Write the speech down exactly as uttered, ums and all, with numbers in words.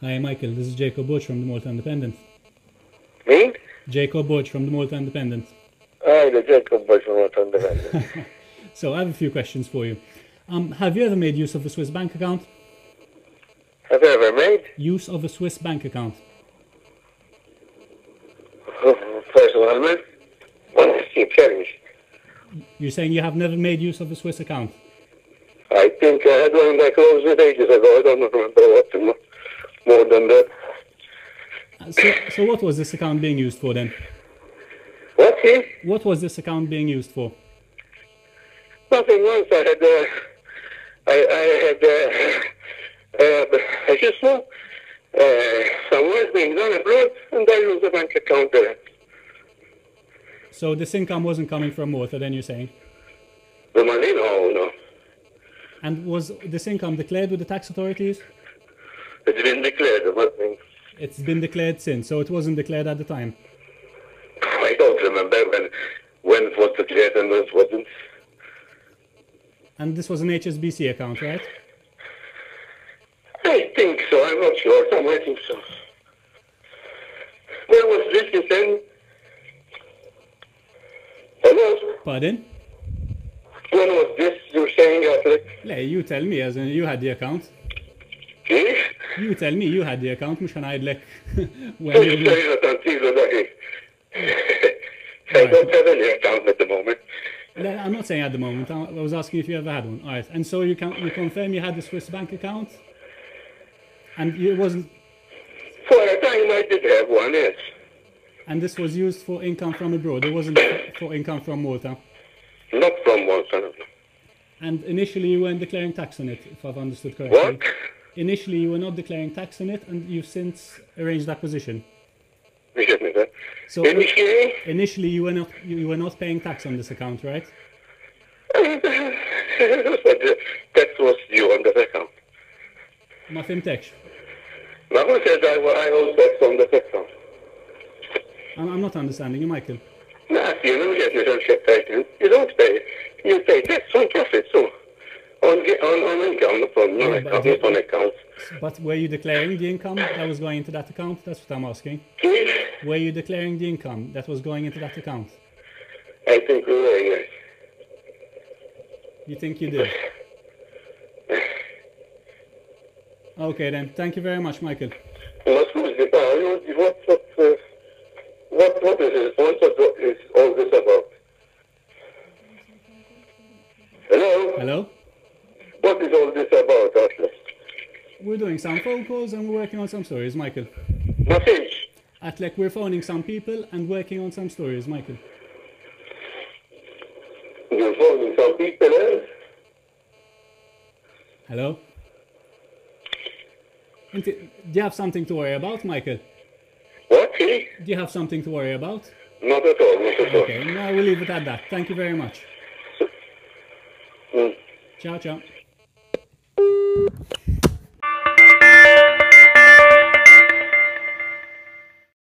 Hi, Michael. This is Jacob Butch from the Malta Independent. Me? Jacob Butch from the Malta Independent. Hi, the Jacob Butch from Malta Independent. So I have a few questions for you. Um, have you ever made use of a Swiss bank account? Have you ever made? Use of a Swiss bank account. First of all, man, what is he telling me? You're saying you have never made use of a Swiss account? I think I had one that closed it ages ago. I don't remember what more, more than that. Uh, So, so what was this account being used for then? What, he? What was this account being used for? Nothing once. I had, uh, I, I had, uh, uh, I just know, uh, some work being done abroad, and I used a bank account there. So this income wasn't coming from Malta then, you're saying? The money? No, no. And was this income declared with the tax authorities? It's been declared, the money. It's been declared since, so it wasn't declared at the time. I don't remember when, when it was declared and when it wasn't. And this was an H S B C account, right? I think so. I'm not sure. I think so. Where was this, you said? Hello? Pardon? When was this you were saying, Catholic? Lay, you tell me, as in you had the account. Hmm? You tell me you had the account, مش هنعيدلك. when I'm you saying that until the day. I don't have any account at the moment. No, I'm not saying at the moment. I was asking if you ever had one. All right. And so you can you confirm you had the Swiss bank account, and it wasn't. For a time I did have one, yes. And this was used for income from abroad. It wasn't for income from Malta. Not from Malta, no. And initially you weren't declaring tax on it, if I've understood correctly. What? Initially you were not declaring tax on it, and you've since arranged acquisition. Excuse me, sir. So Initially, initially you were not you, you were not paying tax on this account, right? that was due on that account. ما فهمتكش. Now who said I, I owe tax on that account? I'm, I'm not understanding you, Michael. No, you don't get yourself taken. You don't pay. You pay tax on profit, so on on on income, not on non Yeah, but account, the- not on account. But were you declaring the income that was going into that account? That's what I'm asking. Please, Were you declaring the income that was going into that account? I think we were, yes. You think you did? Okay then. Thank you very much, Michael. What was the what what uh, what what is it? What is all this about? Hello. Hello? What is all this about, Atlas? We're doing some phone calls and we're working on some stories, Michael. Nothing. Atlek, we're phoning some people and working on some stories, Michael. You're phoning some people, eh? Hello? Inti- Do you have something to worry about, Michael? What? Eh? Do you have something to worry about? Not at all, not at all. Okay, no, we'll leave it at that. Thank you very much. Mm. Ciao, ciao.